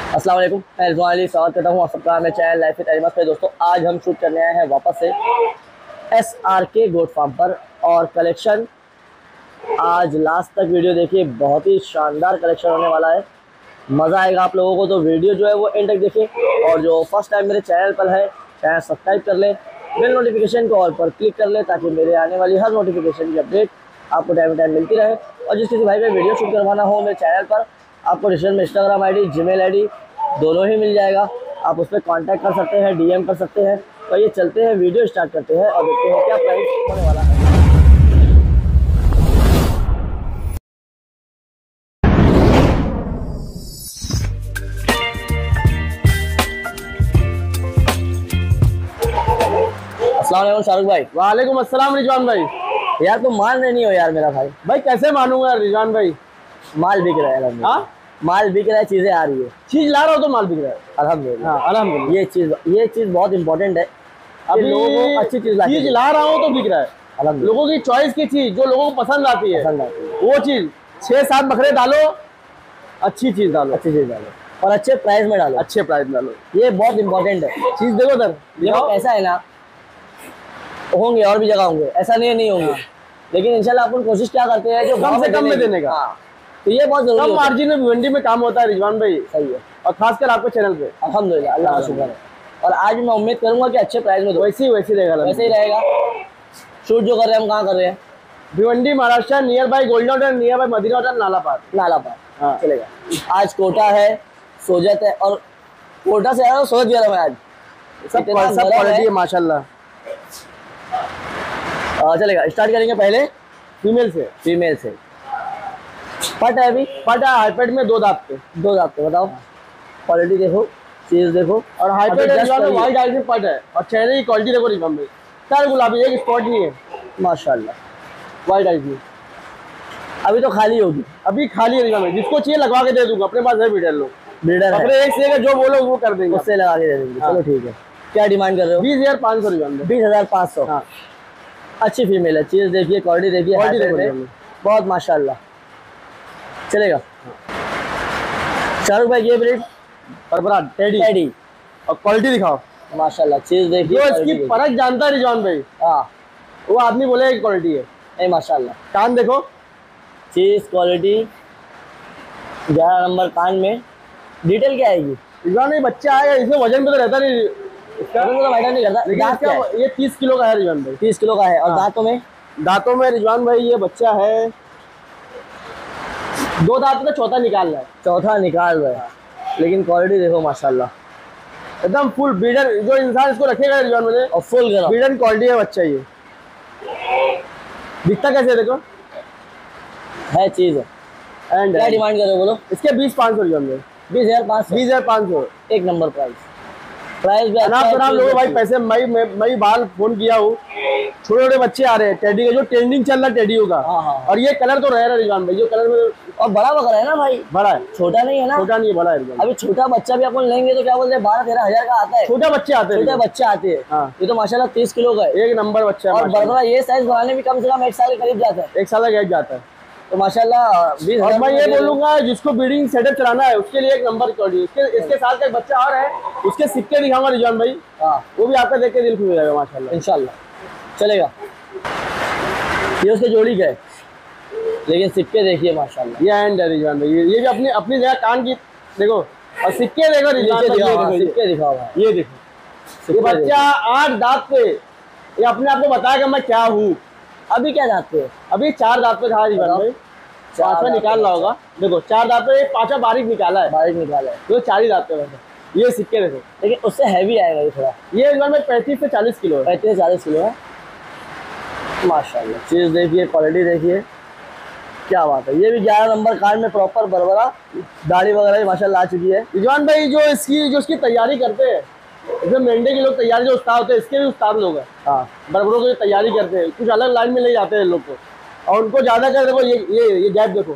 अस्सलाम वालेकुम, मैं रिजवान अली स्वागत करता हूँ आप सबका मेरे चैनल लाइफ विद एनिमल्स पे। दोस्तों आज हम शूट करने आए हैं वापस से SRK गोट फार्म पर और कलेक्शन आज लास्ट तक वीडियो देखिए, बहुत ही शानदार कलेक्शन होने वाला है, मज़ा आएगा आप लोगों को। तो वीडियो जो है वो एंड तक देखिए और जो फर्स्ट टाइम मेरे चैनल पर है चैनल सब्सक्राइब कर ले, बेल नोटिफिकेशन को ऑल पर क्लिक कर ले ताकि मेरे आने वाली हर नोटिफिकेशन की अपडेट आपको टाइम टाइम मिलती रहे। और जिस किसी भाई में वीडियो शूट करवाना हो मेरे चैनल पर, आपको डिस्क्रिप्शन में इंस्टाग्राम ID जीमेल ID दोनों ही मिल जाएगा, आप उस पर कॉन्टैक्ट कर सकते हैं, DM कर सकते हैं। तो ये चलते हैं, वीडियो स्टार्ट करते हैं और देखते हैं क्या प्राइस होने वाला है। अस्सलाम वालेकुम शाहरुख भाई। वालेकुम अस्सलाम रिजवान भाई। यार तुम मान रहे नहीं हो यार मेरा भाई। भाई कैसे मानूंगा रिजवान भाई। माल बिक रहा है, हाँ माल बिक रहा है, चीजें आ रही है, चीज ला रहा हो तो माल बिक रहा है। अल्हम्दुलिल्लाह। हाँ अल्हम्दुलिल्लाह। ये चीज बहुत इंपॉर्टेंट है। अभी लोगों को अच्छी चीज ला रहा हूँ तो बिक रहा है। अल्हम्दुलिल्लाह, लोगों की चॉइस की चीज जो लोगों को पसंद आती है पसंद आती है, वो चीज 6-7 बकरे डालो, अच्छी चीज डालो, अच्छी चीज डालो और अच्छे प्राइस में डालो, अच्छे प्राइस डालो। ये बहुत इंपॉर्टेंट है। चीज देखो सर, देखो ऐसा है ना, होंगे और भी जगह होंगे, ऐसा नहीं होंगे, लेकिन इंशाल्लाह अपन कोशिश क्या करते हैं जो कम से कम में देने का। हाँ, तो ये बहुत जरूरी कम है। मार्जिन में भिवंडी में काम होता है रिजवान भाई, सही है, और खासकर आपके चैनल पे। अल्हम्दुलिल्लाह, अल्लाह का शुक्र है। और आज मैं उम्मीद करूंगा कि अच्छे प्राइस में दो। वैसे ही रहेगा, वैसे ही रहेगा। शूट जो कर रहे हैं हम कहाँ कर रहे हैं? Bhiwandi Maharashtra, near by golden hotel, near by Madina hotel, Nalapar. हाँ चलेगा। आज कोटा है, सोजत है, और कोटा से आया सोजत गर्म है आज, सब क्वालिटी है माशाल्लाह। चलेगा। स्टार्ट करेंगे पहले फीमेल से। पट है अभी, पट है हाईपेड में 2 दांत पे। 2 दांत पे। बताओ क्वालिटी देखो, चीज देखो, और हाईपेड वाइट आइज में पट है, और चेहरे की क्वालिटी देखो रिजवान भाई, सर गुलाबी, एक स्पॉट नहीं है माशाल्लाह। वाइट आइज में। अभी तो खाली होगी, अभी खाली है रिजवान भाई, जिसको चाहिए लगवा के दे दूंगा, अपने पास है ब्रीडर लोग, ब्रीडर है, अपने एक से एक जो बोलो वो कर देंगे, उससे लगा के दे देंगे। हाँ। चलो ठीक है। क्या डिमांड कर रहे हो? 20,500 रिजवान भाई। 20,500। हाँ अच्छी फीमेल है, चीज देखिए, क्वालिटी देखिए, बहुत माशाल्लाह। चलेगा। शाहरुख भाई ये ब्रीड परबरा टेडी, और क्वालिटी दिखाओ माशाल्लाह, चीज देखिए, जो इसकी परख जानता है रिजवान भाई, हाँ वो आदमी बोले क्वालिटी है। नहीं माशाल्लाह, कान देखो, चीज क्वालिटी, 11 नंबर कान में। डिटेल क्या आएगी रिजवान भाई? बच्चा आएगा, इसमें वजन पे तो रहता नहीं इसका, तो मैटर नहीं करता। लेकिन दांत क्या है? ये 30 किलो का है रिजवान भाई। 30 किलो का है। और हाँ। दांतों में रिजवान भाई ये बच्चा है 2 दांत का, चौथा निकाल रहा है। चौथा निकाल रहा है, लेकिन क्वालिटी देखो माशाल्लाह, एकदम फुल ब्रीडर, जो इंसान इसको रखेगा रिजवान भाई, और फुल गरम ब्रीडर क्वालिटी है बच्चा। ये दिखता कैसे देखो, है चीज है। एंड क्या डिमांड कर रहे हो बोलो? इसके 20,500 रिजवान भाई। 20,500। 20,500 एक नंबर प्राइस भी अच्छा है, नाम लोगों भाई पैसे। मैं बाल फोन किया हूँ, छोटे बच्चे आ रहे हैं टेडी का, जो ट्रेंडिंग चल रहा है टेडियो का। हाँ। और ये कलर तो रह रहा है रिजवान भाई, जो कलर में, और बड़ा बकरा है ना भाई, बड़ा है, छोटा नहीं है ना, छोटा नहीं है, बड़ा है रिजवान। अभी छोटा बच्चा भी अपन लेंगे तो क्या बोलते हैं 12-13 हजार का आता है। छोटे बच्चे आते हैं, छोटे बच्चे आते हैं। हाँ। ये तो माशाल्लाह 30 किलो का है, एक नंबर बच्चा है और बकरा ये साइज बनाने में कम से कम 1 साल के करीब जाता है। 1 साल का गैप जाता है। तो माशाल्लाह 20 और हजार। मैं ये बोलूंगा जिसको ब्रीडिंग सेटअप चलाना है उसके लिए एक नंबर क्वालिटी। इसके साथ का एक बच्चा और है, उसके सिक्के दिखाऊंगा रिजवान भाई, हाँ वो भी आपका देख के दिल खुश हो जाएगा माशाल्लाह, इंशाल्लाह। चलेगा। ये उसके जोड़ी का है, लेकिन सिक्के देखिए माशाल्लाह, ये एंड है रिजवान भाई। ये भी अपनी अपनी जगह कान की देखो, और सिक्के देखो रिजवान भाई, सिक्के दिखाओ भाई, ये देखो, ये बच्चा 8 दांत पे, ये अपने आप को बताएगा मैं क्या हूँ। अभी क्या जाते हैं? अभी 4 दांत पे था रिजवान भाई, 5वां निकाल रहा होगा। देखो 4 दांत पे, 5वां बारीक निकाला है, बारीक निकाला है, तो 4 ही दांत पे वैसे। ये सिक्के देखो, लेकिन उससे हैवी आएगा ये थोड़ा। ये रिजवान भाई 35 से 40 किलो है। 35 से 40 किलो है माशाल्लाह। चीज़ देखिए, क्वालिटी देखिए, क्या बात है। ये भी 11 नंबर कान में प्रॉपर बरबरा, दाढ़ी वगैरह भी माशाल्लाह आ चुकी है। रिजवान भाई जो इसकी तैयारी करते हैं, इसमें मेंढे के लोग तैयारी जो उस्ताद होते हैं, इसके भी उस्ताद लोग हैं। हाँ, बरबरों की तैयारी करते हैं, कुछ अलग लाइन में ले जाते हैं लोग को, और उनको ज्यादा कर देखो, ये गैप देखो,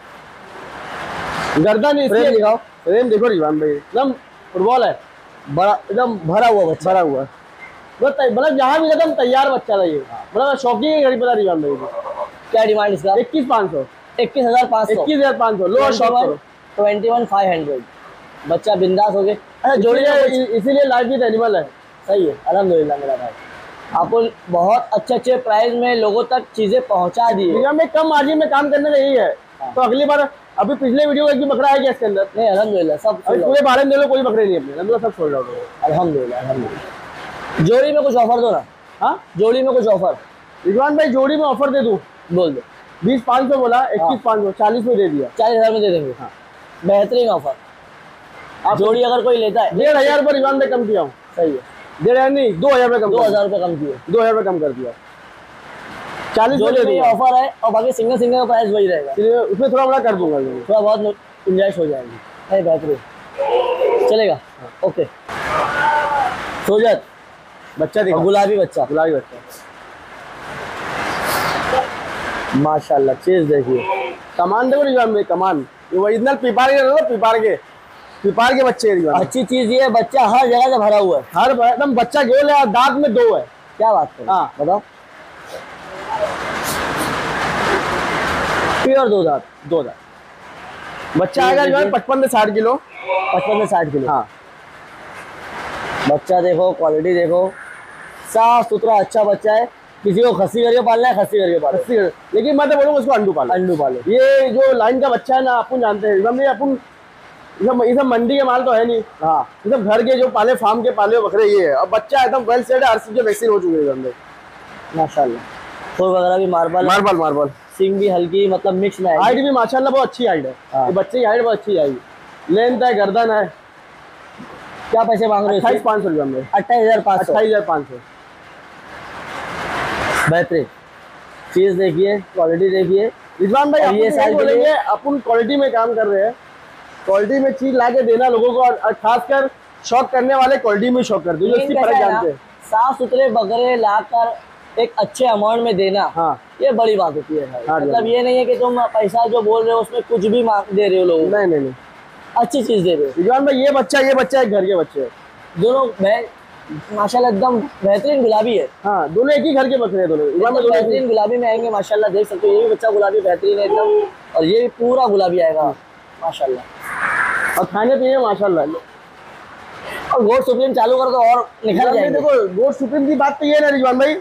गर्दन फ्रेम दिखाओ, फ्रेम देखो रिजवान भाई, एकदम फुटबॉल है, बड़ा एकदम भरा हुआ बच्चा, भरा हुआ। मतलब जहाँ भी एकदम तैयार बच्चा था ये, मतलब शौकीन है गरीब रिजवान भाई को। क्या डिमांड इसका? 21,500। 21,500। 21,500 लो, शॉप करो। 21,500। बच्चा बिंदास हो गए। अच्छा जोड़ी इसीलिए लाइफ विद एनिमल है। सही है, अल्हम्दुलिल्लाह मेरा भाई, आपको बहुत अच्छे प्राइस में लोगों तक चीजें पहुंचा दी है। में कम मार्जिन में काम करने का यही है। तो अगली बार, अभी पिछले वीडियो में एक भी बकरा है क्या इसके अंदर? नहीं अल्हम्दुलिल्लाह सब पूरे 12 में कोई बकरे नहीं अपने, अल्हम्दुलिल्लाह सब सोल्ड आउट हो गए। अल्हम्दुलिल्लाह। जोड़ी में कुछ ऑफर दो ना। हाँ जोड़ी में कुछ ऑफर। रिजवान भाई जोड़ी में ऑफर दे दूं? बोल दो। 20,500 बोला, 21,500, 40 में दे दिया। 40,000 में दे देंगे। हाँ बेहतरीन ऑफर। आप जोड़ी अगर कोई लेता है 1,500 रुपये रिजवान भाई कम किया हूँ। सही है, 1,500 नहीं, 2,000 रुपये कम, 2,000 रुपये कम किए, 2,000 रुपये कम कर दिया। 40 जोड़ी में ऑफर है और बाकी सिंगल का प्राइस वही रहेगा। उसमें थोड़ा बड़ा कर दूंगा, थोड़ा बहुत गुंजाइश हो जाएगी। है बेहतरीन चलेगा। ओके सोजत बच्चा देखो, गुलाबी बच्चा, गुलाबी बच्चा माशाल्लाह। चीज देखिए, कमान देखो रिजवान भाई, कमान ये ओरिजिनल पिपार के पिपार के बच्चे हैं। अच्छी चीज ये बच्चा हर जगह से भरा हुआ है, हर एकदम बच्चा गोल है, दांत में 2 है। क्या बात है? हाँ बताओ, प्योर 2 दांत, 2 दांत बच्चा आएगा जो है 55 से 60 किलो, 55 से 60 किलो। हाँ बच्चा देखो, क्वालिटी देखो, साफ सुथरा अच्छा बच्चा है। किसी को खस्सी करके पालना है, खस्सी करके पालो, लेकिन मैं तो बोलूँगा उसको अंडू पालो, अंडू पालो। ये जो लाइन का बच्चा है ना, अपन जानते हैं एकदम, अपन ये सब मंडी के माल तो है नहीं। हाँ ये सब घर के जो पाले, फार्म के पाले बकरे ये है। और बच्चा एकदम वेल सेट है, हर चीज वैक्सीन हो चुकी है एकदम माशाल्लाह। फुर वगैरह भी मार्बल, सिंग भी हल्की, मतलब मिक्स में। हाइट भी माशाल्लाह बहुत अच्छी हाइट है। हाँ। ये बच्चे की हाइट बहुत अच्छी आएगी, लेंथ है, गर्दन है। क्या पैसे मांग रहे हो? 28,500 रुपये में, 28,500। 28,500। बेहतरीन चीज देखिए, क्वालिटी देखिए रिजवान भाई, ये साइज बोलेंगे अपन क्वालिटी में काम कर रहे हैं, क्वालिटी में चीज ला के देना लोगों को, और खासकर शौक करने वाले क्वालिटी में शौक करते हैं, जो इसकी फर्क जानते हैं। साफ सुथरे बकरे लाकर एक अच्छे अमाउंट में देना, हाँ ये बड़ी बात होती है भाई। हाँ, मतलब ये नहीं है कि तुम पैसा जो बोल रहे हो उसमें कुछ भी दे रहे हो लोगों को। नहीं, अच्छी चीज दे रहे हो। रिजवान भाई ये बच्चा एक घर के बच्चे हैं दोनों माशाल्लाह एकदम बेहतरीन गुलाबी है। हाँ दोनों एक ही घर के बकरे हैं दोनों। बेहतरीन गुलाबी में आएंगे माशाल्लाह, देख सकते हो। ये भी बच्चा गुलाबी बेहतरीन है एकदम, और ये भी पूरा गुलाबी आएगा माशाल्लाह। और खाने पीने माशाल्लाह। और गोट सुप्रीम चालू कर दो और निकल जाएंगे। देखो गोट सुप्रीम की बात तो ये है ना रिजवान भाई,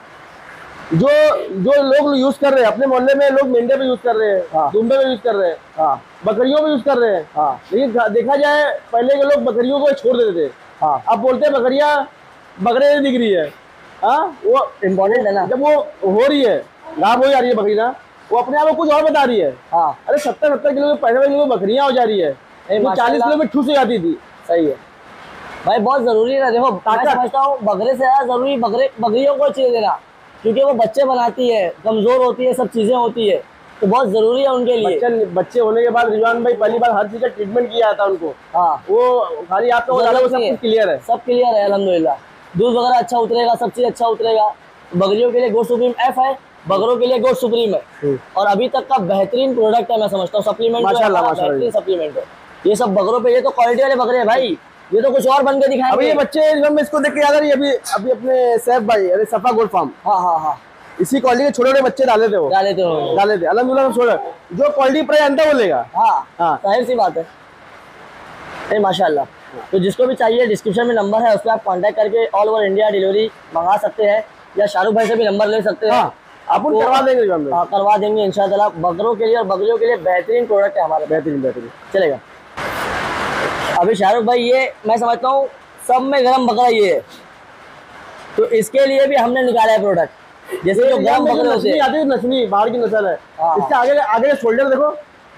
जो लोग यूज कर रहे हैं अपने मोहल्ले में, लोग मेंढे पे यूज कर रहे हैं, हाँ। दुम्बे पे यूज कर रहे हैं, हाँ बकरियों पे यूज कर रहे हैं। हाँ लेकिन देखा जाए पहले के लोग बकरियों को छोड़ देते थे। हाँ अब बोलते हैं बकरियां बकरे नहीं दिख रही है। हाँ वो इम्पोर्टेंट है ना, जब वो हो रही है, लाभ हो जा रही है बकरी ना, वो अपने आप को कुछ और बता रही है। हाँ अरे 70 किलो के 65 किलो बकरियां हो जा रही है, 40 किलो में ठूस हो जाती थी। सही है भाई, बहुत जरूरी है ना। देखो मैं समझता हूँ बकरे से ज्यादा जरूरी बकरियों को चीज देना, क्योंकि वो बच्चे बनाती है, कमजोर होती है, सब चीजें होती है, तो बहुत जरूरी है उनके लिए। बच्चे होने के बाद रिजवान भाई पहली बार हर चीज का ट्रीटमेंट किया था उनको। हाँ वो खाली आपका वो सब कुछ क्लियर है, सब क्लियर है अल्हम्दुलिल्लाह। दूध वगैरह अच्छा उतरेगा, सब चीज अच्छा उतरेगा। बकरियों के लिए गोट सुप्रीम F है, बकरों के लिए गोट सुप्रीम है, और अभी तक का बेहतरीन प्रोडक्ट है। मैं समझता हूँ सप्लीमेंट बेहतरीन सप्लीमेंट है ये सब बकरों पे। ये तो क्वालिटी वाले बकरे हैं भाई, ये तो कुछ और बन के दिखाएंगे। अभी ये बच्चे इसको देख के याद आ रही है, अभी अपने सैफ भाई, अरे सफा गोट फार्म, हाँ इसी क्वालिटी के छोटे छोटे बच्चे डाले थे अल्हम्दुलिल्लाह। छोड़े जो क्वालिटी प्राइस अंतर वो लेगा। हाँ जाहिर सी बात है। नहीं माशाल्लाह। तो जिसको भी चाहिए डिस्क्रिप्शन में नंबर है, उस पर आप कांटेक्ट करके ऑल ओवर इंडिया डिलीवरी मंगा सकते हैं, या शाहरुख भाई से भी नंबर ले सकते हैं। आप करवा देंगे, करवा देंगे इंशाल्लाह। बकरों के लिए और बकरियों के लिए बेहतरीन प्रोडक्ट है हमारे, बेहतरीन चलेगा। अभी शाहरुख भाई ये मैं समझता हूँ सब में गरम बकरा ये है, तो इसके लिए भी हमने निकाला है प्रोडक्ट। जैसे जो गरम बकरे होते हैं, नस्ली बाहर की नस्ल है, इसके आगे शोल्डर देखो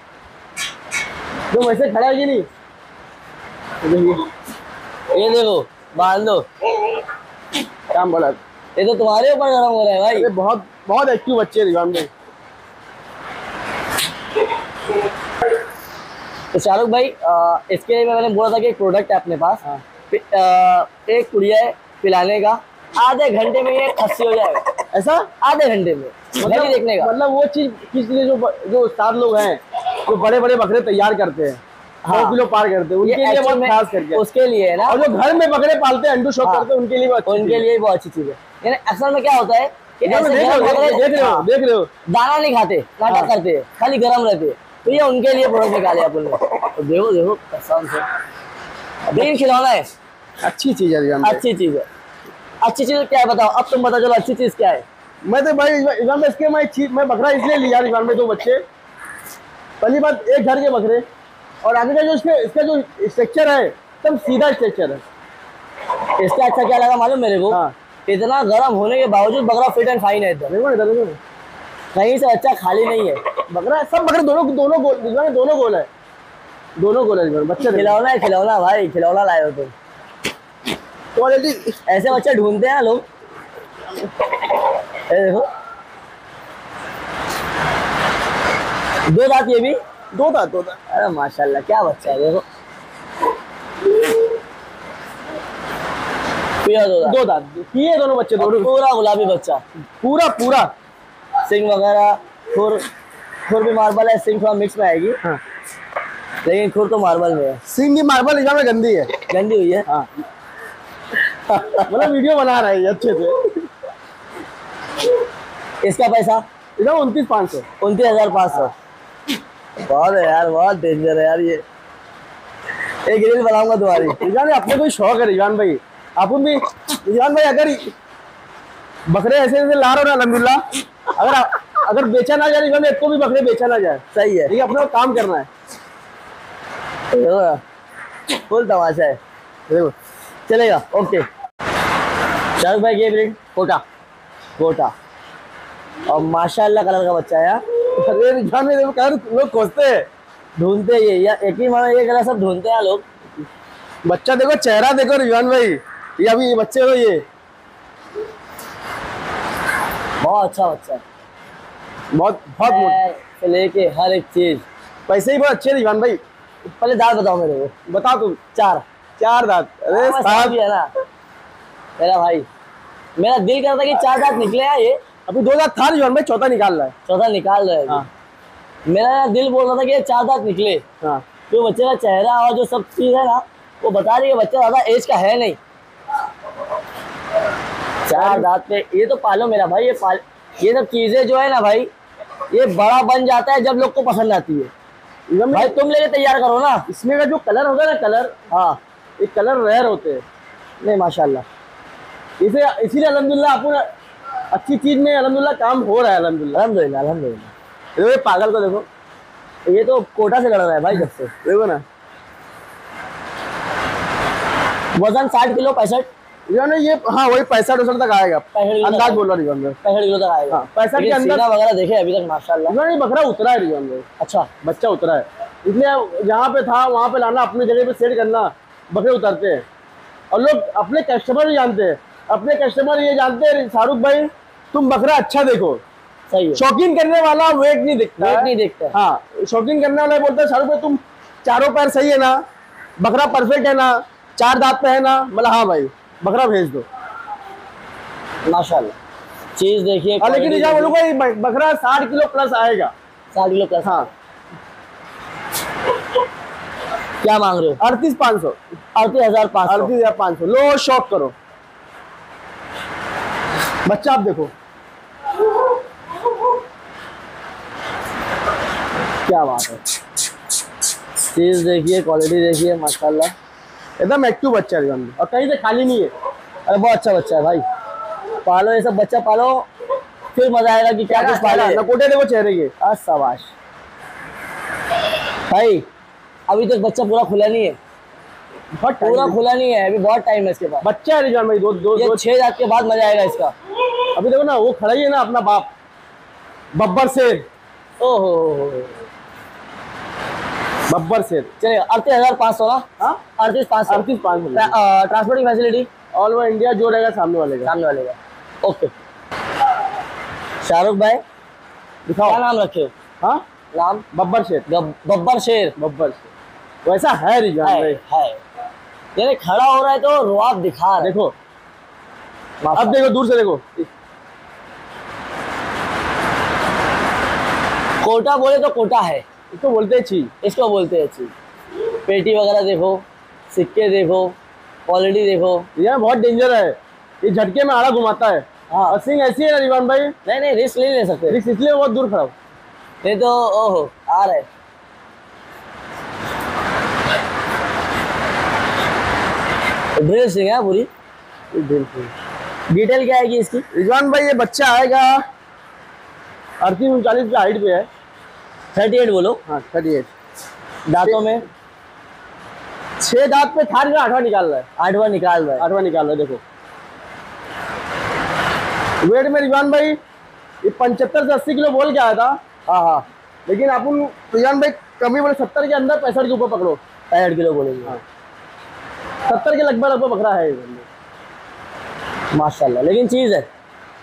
जो वैसे खड़ा है कि नहीं, ये देखो बांध दो, काम बड़ा। ये तो तुम्हारे ऊपर गरम हो रहा है भाई। बहुत बहुत एक्टिव बच्चे रिजवान भाई। तो शाहरुख भाई इसके लिए मैंने बोला था कि एक प्रोडक्ट है अपने पास। एक कुड़िया है पिलाने का, आधे घंटे में ये खस्सी हो जाएगा। ऐसा आधे घंटे में मतलब देखने का, मतलब वो चीज किस लिए जो उस्ताद लोग हैं जो बड़े बड़े बकरे तैयार करते हैं, 2 किलो पार करते हैं, उनके लिए बहुत खास करके उसके लिए है ना। और जो घर में बकरे पालते हैं, अंडू शौक करते हैं, उनके लिए बहुत अच्छी चीज है। यानी अक्सर में क्या होता है कि देख रहे हो दाना नहीं खाते, नाटक करते हैं, खाली गर्म रहते हैं, तो ये उनके लिए प्रोडक्ट निकाले अपन ने। तो देखो कसम से ग्रीन खिलौना है, अच्छी चीज है रिजवान भाई। अच्छी चीज है। अच्छी चीज क्या है बताओ, अब तुम बता चलो अच्छी चीज क्या है। मैं तो भाई रिजवान भाई इसके मैं बकरा इसलिए लिया रिजवान भाई, 2 बच्चे। पहली बात, एक घर के बकरे, और आगे का जो इसका जो स्ट्रक्चर है एकदम सीधा स्ट्रक्चर है। इसका अच्छा क्या लगा मालूम मेरे को, हाँ। इतना गर्म होने के बावजूद बकरा फिट एंड फाइन है, देखो ना, देखो ना। कहीं से अच्छा खाली नहीं है। बकरा सब बकरे दोनों दोनों गोल रिजवान भाई, दोनों गोल है, दोनों गोल है रिजवान। बच्चे देखो। खिलौना है, खिलौना भाई, खिलौना लाए हो तुम। क्वालिटी ऐसे बच्चे ढूंढते हैं लोग। ये देखो, 2 दांत ये भी। 2 दांत, 2 दांत। अरे माशाल्लाह क्या बच्चा है, देखो पिया 2 दांत। 2 दांत ये दोनों बच्चे, दोनों पूरा गुलाबी बच्चा, पूरा पूरा। सिंग वगैरह, खुर खुर भी मार्बल है, सिंग थोड़ा मिक्स में आएगी। हाँ। लेकिन खुर तो मार्बल में है। सिंह की मार्बल रिजवान में गंदी है। गंदी हुई है। हाँ। मतलब वीडियो बना रहा है ये अच्छे से। इसका पैसा इधर 29,500। 29,500। बहुत है यार, बहुत डेंजर है यार ये। एक रील बनाऊंगा तुम्हारी। रिजवान भाई अपने कोई शौक है रिजवान भाई, अपन भी रिजवान भाई अगर बकरे ऐसे ऐसे ला रहे हो ना अल्हम्दुलिल्लाह, अगर बेचा ना जाए रिजवान भाई, इसको भी बकरे बेचा ना जाए, सही है, ये अपने को काम करना है। फुल तमाशा है, देखो चलेगा। ओके, शाहरुख भाई ये ब्रीड कोटा, कोटा और माशाल्लाह कलर का बच्चा है यार। अरे रिजवान भाई देखो कलर लोग खोजते हैं, ढूंढते ये या एक ही माना ये कलर सब ढूंढते हैं लोग। बच्चा देखो, चेहरा देखो रिजवान भाई, ये अभी ये बच्चे हो, ये बहुत अच्छा बच्चा है, बहुत बहुत पैर से लेके हर एक चीज। पैसे ही बहुत अच्छे रिजवान भाई। पहले दांत बताओ मेरे को। बता तुम। 4 4 दांत। अरे हाँ, साहब भी है ना मेरा भाई, मेरा दिल करता कि 4 दांत निकले हैं ये। अभी 2 दांत था रिजवान भाई, चौथा निकाल रहा है। चौथा निकाल रहे हैं। हाँ। मेरा दिल बोल रहा था कि ये 4 दांत निकले। हाँ। जो बच्चे का चेहरा और जो सब चीज है ना, वो बता रही है बच्चा ज्यादा एज का है नहीं। 4 दांत पे ये तो पालो मेरा भाई, ये सब चीजें जो है ना भाई, ये बड़ा बन जाता है जब लोग को पसंद आती है। भाई तुम लेके तैयार करो ना। इसमें का जो कलर होगा ना, कलर, हाँ ये कलर रेयर होते हैं। नहीं माशाल्लाह, इसे इसीलिए अल्हम्दुलिल्लाह अपन अच्छी चीज में अल्हम्दुलिल्लाह काम हो रहा है अल्हम्दुलिल्लाह। अल्हम्दुलिल्लाह अल्हम्दुलिल्लाह। देखो ये पागल को देखो, ये तो कोटा से लड़ रहा है भाई जब से। देखो ना। वजन 60 किलो 65 रिजवान ये, हाँ वही 65 तक आएगा, 65 किलो अंदाज बोल रहा रिजवान भाई। 65 किलो तक आएगा। हाँ, 65 के लेकिन अंदर सीना वगैरह देखे अभी तक माशाल्लाह। रिजवान ये बकरा उतरा है रिजवान भाई, अच्छा बच्चा उतरा है, इसलिए जहाँ पे था वहाँ पे लाना, अपनी जगह पे सेट करना, बकरे उतरते हैं। और लोग अपने कस्टमर भी जानते हैं, अपने कस्टमर ये जानते हैं शाहरुख भाई तुम बकरा अच्छा देखो। सही है, शौकीन करने वाला वेट नहीं देखता, वेट नहीं देखता। हाँ, शौकीन करने वाला बोलता है शाहरुख भाई तुम चारों पैर सही है ना, बकरा परफेक्ट है ना, 4 दांत पे है ना, मतलब हाँ भाई बकरा भेज दो माशाल्लाह। चीज देखिए, लेकिन क्या बोलूँगा, ये बकरा 60 किलो प्लस आएगा। 60 किलो प्लस। हाँ। क्या मांग रहे हो? 38,500। 38,500। 38,500 लो, शौक करो। बच्चा आप देखो क्या बात है, चीज देखिए, क्वालिटी देखिए माशाल्लाह, एकदम एक्टिव बच्चा है और कहीं से खाली नहीं है। अरे बहुत अच्छा बच्चा है भाई, पालो ये सब बच्चा पालो, फिर मजा आएगा कि क्या कुछ पाला। लकोटे देखो चेहरे के, शाबाश भाई। अभी तक बच्चा पूरा खुला नहीं है, बहुत पूरा खुला नहीं है, अभी बहुत टाइम है इसके पास। बच्चा है रिजवान भाई, दो 6 दांत के बाद मजा आएगा इसका। अभी देखो ना, वो खड़ा ही है ना अपना बाप, बब्बर शेर। ओहो, बब्बर शेर। चलेगा। 38,500 ना? हाँ, 38,500। 38,500। Transporting facility all over India जो रहेगा सामने वाले का। ओके। शाहरुख भाई दिखाओ, क्या नाम रखे हो? हाँ, नाम बब्बर शेर। बब्बर शेर। बब्बर शेर वैसा है रिजवान भाई, है। यानी खड़ा हो रहा है तो रुआब दिखा रहा है। देखो अब देखो, दूर से देखो, कोटा बोले तो कोटा है, इसको बोलते हैं छी। इसको बोलते हैं चीज। पेटी वगैरह देखो, सिक्के देखो, क्वालिटी देखो। ये बहुत डेंजर है, ये झटके में आड़ा घुमाता है। हाँ, और सिंह ऐसी है ना रिजवान भाई, नहीं रिस्क नहीं ले सकते, रिस्क इसलिए बहुत दूर खड़ा। नहीं तो ओहो आ रहे। ड्रेसिंग है पूरी। डिटेल क्या आएगी इसकी? रिजवान भाई ये बच्चा आएगा 38-39 की हाइट पे है। 38 बोलो। हाँ 38। दांतों में 6 दांत पे थार का 8वां निकाल रहा है। 8वां निकाल रहा है। 8वां निकाल रहा है देखो। वेट में रिजवान भाई ये 75 से 80 किलो बोल के आया था। हाँ हाँ, लेकिन अपन रिजवान भाई कमी बोले 70 के अंदर 65 के ऊपर पकड़ो। 65 किलो बोलेंगे। हाँ 70 के लगभग बकरा है ये। माशाल्लाह। लेकिन चीज है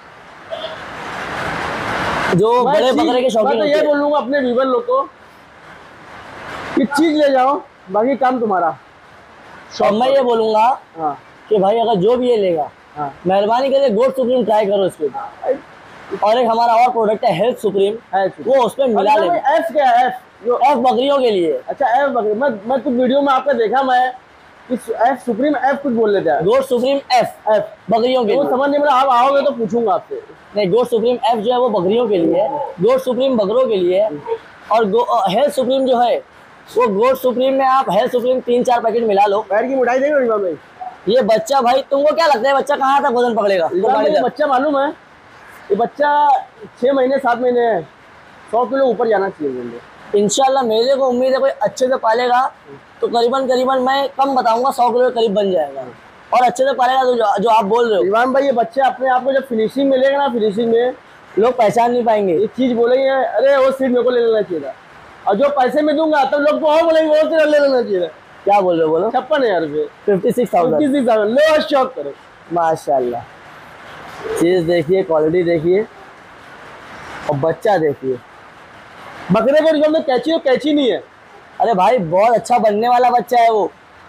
जो बड़े बकरे के शौकीन मैं तो ये बोलूंगा अपने व्यूवर लोग को कि चीज ले जाओ, बाकी काम तुम्हारा। और मैं ये बोलूंगा हाँ कि भाई अगर जो भी ये लेगा, हाँ मेहरबानी करके गोड सुप्रीम ट्राई करो इसके ऊपर। और एक हमारा और प्रोडक्ट है हेल्थ सुप्रीम, वो उसमें मिला ले। एफ क्या है? एफ बकरियों के लिए। अच्छा एफ बकरी। मैं कुछ वीडियो में आपका देखा मैं इस एफ सुप्रीम एफ कुछ बोल लेते हैं। गोड सुप्रीम एफ बकरियों के लिए। वो समझ नहीं मेरा, आप आओगे तो पूछूंगा आपसे। नहीं, गोड सुप्रीम एफ जो है वो बकरियों के लिए है, गोड सुप्रीम बकरों के लिए है। और हेल्थ सुप्रीम जो है वो गोड सुप्रीम में आप हेल्थ सुप्रीम 3-4 पैकेट मिला लो। पैर की मिठाई देंगे रिजवान भाई। ये बच्चा भाई तुमको क्या लगता है बच्चा कहाँ तक वजन पकड़ेगा? ये बच्चा मालूम है, ये बच्चा 6 महीने 7 महीने है, 100 किलो ऊपर जाना चाहिए। इंशाल्लाह मेरे को उम्मीद है कोई अच्छे से पालेगा तो करीबन मैं कम बताऊंगा 100 किलो के करीब बन जाएगा। और अच्छे से पालेगा तो जो आप बोल रहे हो रिजवान भाई ये बच्चे अपने आप को जब फिनिशिंग मिलेगा ना, फिनिशिंग में लोग पहचान नहीं पाएंगे। ये चीज बोलेंगे अरे वो सीट मेरे को ले लेना चाहिए था, और जो पैसे में दूंगा तब लोग और बोलेंगे वो सीट ले लेना चाहिए था। क्या बोल रहे हो? बोलो। 56,000 रुपये। 56,000 लो शॉप करो। माशाल्लाह। चीज देखिए, क्वालिटी देखिए और बच्चा देखिए। बकरे को रिजवान में कैची हो, कैची नहीं है। अरे भाई बहुत अच्छा बनने वाला बच्चा है वो।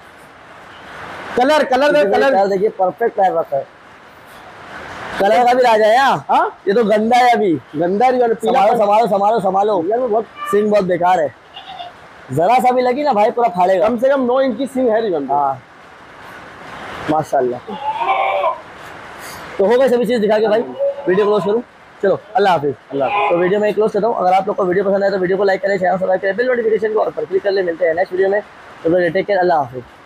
कलर देखिए परफेक्ट पैर रखा है। कलर का भी राजा है। हाँ ये तो गंदा है अभी, गंदा रिजवान। संभालो यार बहुत सिंग बहुत बेकार है। जरा सा भी लगी ना भाई पूरा फाड़ेगा। कम से कम 9 इंच की सिंग है रिजवान। हाँ माशाल्लाह। तो हो गए सभी चीज दिखा के भाई वीडियो क्लोज करूँ। चलो अल्लाह हाफिज़। तो वीडियो में क्लोज करता हूँ। अगर आप लोग को वीडियो पसंद आए तो वीडियो को लाइक करें, चैनल सब्सक्राइब करें, बेल नोटिफिकेशन को ऑल पर क्लिक कर ले। मिलते हैं नेक्स्ट वीडियो में। तो टेक केयर, अल्लाह हाफिज़।